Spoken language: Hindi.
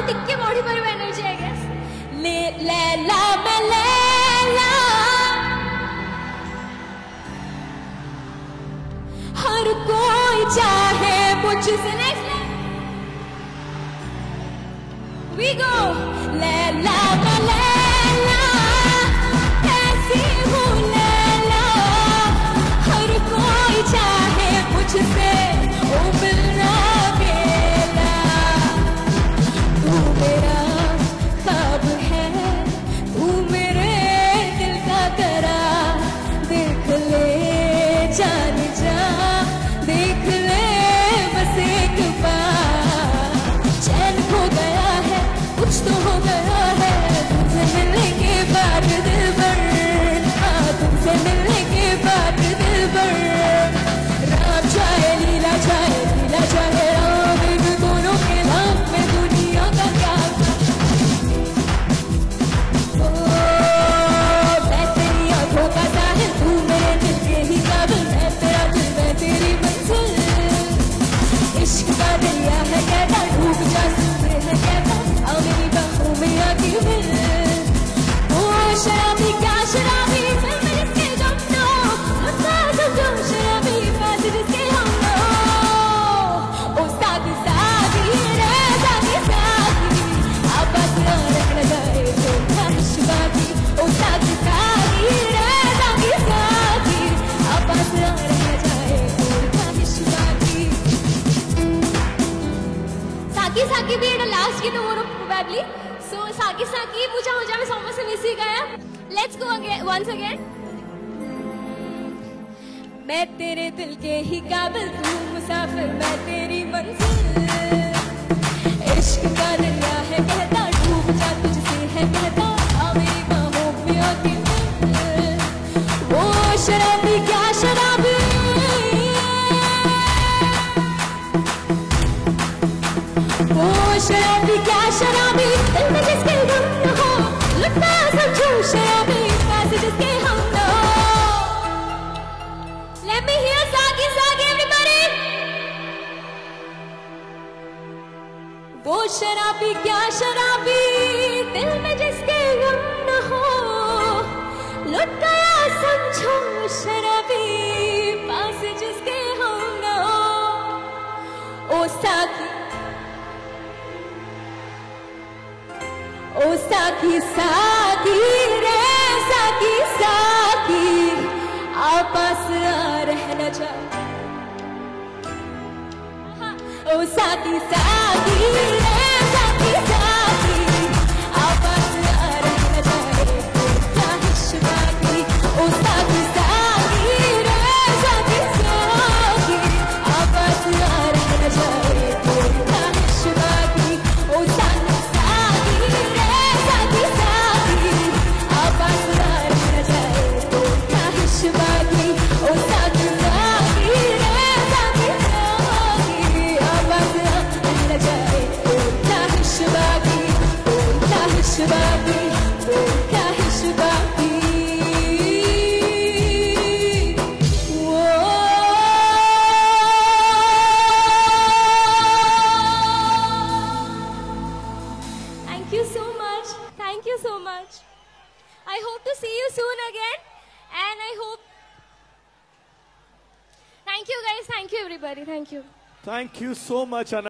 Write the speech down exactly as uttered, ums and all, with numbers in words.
टिक्के बॉडी पर एनर्जी आई गेस। ले लैला मैं लैला, हर कोई चाहे मुझसे। Next we go. लैला मैं लैला, कैसी हूँ लैला, हर कोई चाहे मुझसे ओ मिलना मेरा। तू मेरा ख्वाब है, तू मेरे दिल का करार, देख ले जान जा, देख ले बस एक बार। चैन हो गया है, कुछ तो हो गया है, तुमसे मिलने के बाद दिल भर, हाँ तुमसे मिलने के बाद दिल भर। राम चाहे लीला चाहे लीला चाहे राम, इन दोनों के नाम में दुनिया का क्या। ओ मैं तेरी आंखों का साहिल, तू मेरे दिल के ही काबिल, मैं तेरा दिल मैं तेरी मंजिल। इश्क का दरिया है कहता, डूब जा सूखे है कहता, आओ मेरी बाहों में आके मिल। ओ शराबी क्या शराबी, फिर मैं इसके गम नो, मुझसे समझो शराबी बात जिसके हम नो। ओ साथी साथी रे साथी साथी, आप बात ना रखना जाए तो ख्वाहिश बाकी। ओ साथी साथी रे साथी साथी, आप बात ना रखना जाए तो ख्वाहिश बाकी। साकी साकी भी এটা লাস্ট গীত ওর প্রবাবলি। সো সাকি সাকি বুঝা हो जाए समझ से मिसी गया। Let's go again once again. मैं तेरे दिल के ही काबिल, तू मुसाफिर मैं तेरी मंजिल। इश्क का दरिया है कहता, डूब जा तुझसे है कहता, आ मेरी बाहों में आके मिल। वो शराबी क्या शराबी, वो शराबी क्या शराबी, दिल में जिसके गम न हो, लुटना समझो शराबी पास जिसके हम न हो। Let me hear साकी साकी everybody। वो शराबी क्या शराबी, दिल में जिसके गम न हो, लुट गया समझो शराबी पास जिसके हम न हो। ओ साकी ओ साकी साकी रे साकी साकी, आप पास आ रहना चाहे। ओ साकी साकी रे साकी साकी, आप पास आ रहना चाहे तो ख्वाहिश बाकी। ओ साकी साकी रे साकी साकी, आप पास आ रहना चाहे तो ख्वाहिश बाकी। ओ साकी साकी रे साकी साकी, आप पास आ रहना चाहे तो ख्वाहिश बाकी। ओ साकी साकी रे साकी साकी, आप पास आ रहना चाहे तो ख्वाहिश बाकी, तो ख्वाहिश बाकी, तो ख्वाहिश बाकी। Thank you so much. Thank you so much. I hope to see you soon again. And I hope. Thank you guys. Thank you everybody. Thank you. Thank you so much, Anna.